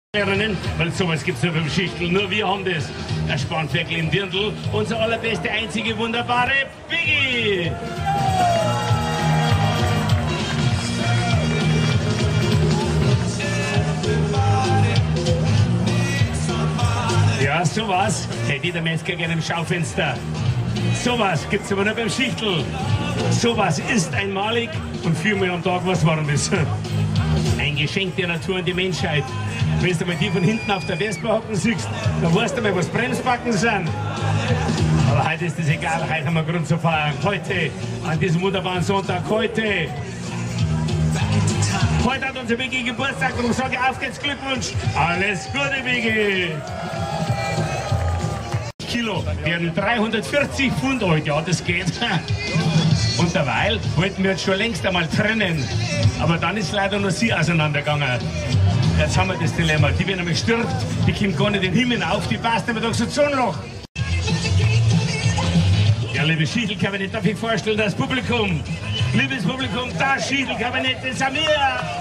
Lernen, weil sowas gibt's nur beim Schichtel. Nur wir haben das. Der Spanferkel im Dirndl, unser allerbeste, einzige, wunderbare Biggie. Ja, sowas hätte jeder Metzger gerne im Schaufenster. Sowas gibt's aber nur beim Schichtel. Sowas ist einmalig und 4-mal am Tag was Warmes. Ein Geschenk der Natur und die Menschheit. Wenn du mal die von hinten auf der Vespa hocken siehst, dann weißt du mal, was Bremsbacken sind. Aber heute ist das egal, heute haben wir Grund zu feiern. Heute, an diesem wunderbaren Sonntag, heute hat unser Biggie Geburtstag und ich sage auf geht's, Glückwunsch. Alles Gute, Biggie. Kilo werden 340 Pfund alt, ja, das geht. Und derweil wollten wir uns schon längst einmal trennen. Aber dann ist leider nur sie auseinandergegangen. Jetzt haben wir das Dilemma. Die, wenn einmal stirbt, die kommt gar nicht in den Himmel auf, die passt nicht mehr durch so ein Zonenloch. Ja, liebes Schichelkabinett, darf ich vorstellen, das Publikum. Liebes Publikum, das Schichelkabinett, das sind wir.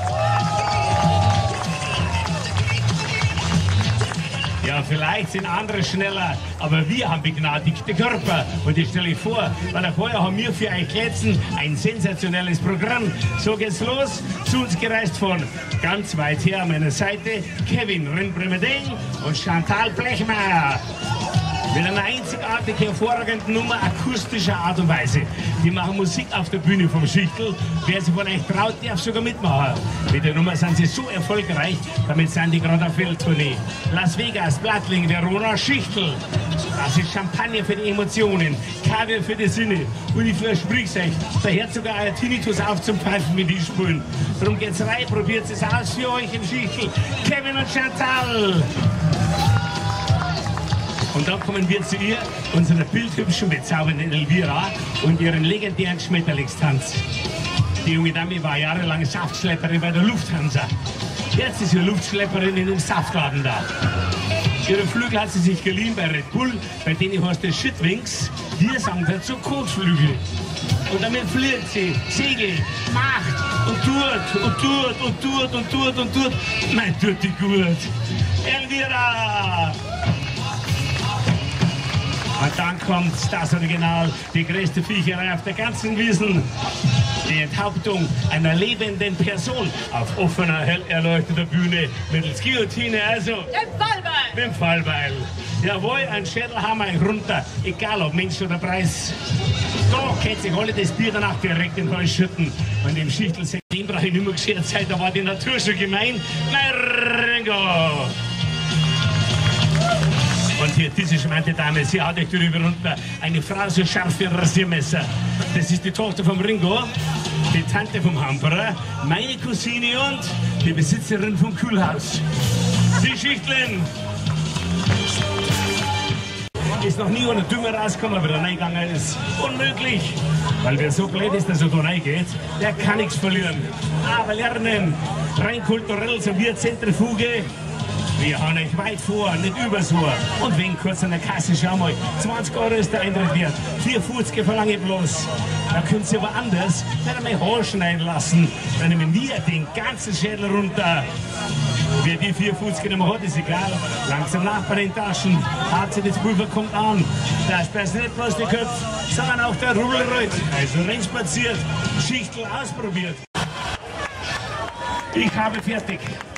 Ja, vielleicht sind andere schneller, aber wir haben begnadigte Körper. Und ich stelle euch vor, weil vorher haben wir für euch Glätzen ein sensationelles Programm. So geht's los, zu uns gereist von ganz weit her an meiner Seite Kevin Rennbremeding und Chantal Blechmeier. Mit einer einzigartig hervorragenden Nummer akustischer Art und Weise. Die machen Musik auf der Bühne vom Schichtel. Wer sich von euch traut, darf sogar mitmachen. Mit der Nummer sind sie so erfolgreich, damit sind die gerade auf Welttournee. Las Vegas, Blattling, Verona, Schichtel. Das ist Champagner für die Emotionen, Kaviar für die Sinne. Und ich verspreche euch, da hört sogar euer Tinnitus auf zum Pfeifen mit die Spuren. Darum geht's rein, probiert es aus für euch im Schichtel. Kevin und Chantal. Und dann kommen wir zu ihr, unserer bildhübschen, bezaubernden Elvira und ihren legendären Schmetterlingstanz. Die junge Dame war jahrelang Saftschlepperin bei der Lufthansa. Jetzt ist sie Luftschlepperin in dem Saftladen da. Ihre Flügel hat sie sich geliehen bei Red Bull, bei denen heißt es Shitwings. Wir sagen dazu Kotflügel. Und damit fliegt sie, segelt, macht und tut und tut und tut und tut und tut. Nein, tut die gut. Elvira! Und dann kommt das Original, die größte Viecherei auf der ganzen Wiesn. Die Enthauptung einer lebenden Person auf offener, hell erleuchteter Bühne mittels Guillotine, also dem Fallbeil. Dem Fallbeil. Jawohl, ein Schädelhammer runter, egal ob Mensch oder Preis. Da kennt sich alle das Bier danach direkt in den Hals schütten. Und im Schichtel den brauche ich nicht mehr geschert sein, da war die Natur schon gemein. Ringo! Und hier, diese charmante Dame, sie hat euch drüber runter eine Frau so scharf wie ein Rasiermesser. Das ist die Tochter vom Ringo, die Tante vom Hamperer, meine Cousine und die Besitzerin vom Kühlhaus. Die Schichtlin. Ist noch nie einer dümmer rausgekommen, aber der reingegangen ist. Unmöglich. Weil wer so blöd ist, dass er da reingeht, der kann nichts verlieren. Aber lernen. Rein kulturell, so wie Zentrifuge. Wir haben euch weit vor, nicht übers Ohr. Und wegen kurz an der Kasse, schau mal, 20 € ist der Eintritt wert. 4,50 verlange ich bloß. Da könnt ihr aber anders nicht einmal Haar schneiden lassen. Dann nehmen wir den ganzen Schädel runter. Wer die 4,50 nicht mehr hat, ist egal. Langsam Nachbarn in Taschen. HC, das Pulver kommt an. Da ist nicht bloß die Köpfe, sondern auch der Rudelröt. Also reinspaziert, Schichtel ausprobiert. Ich habe fertig.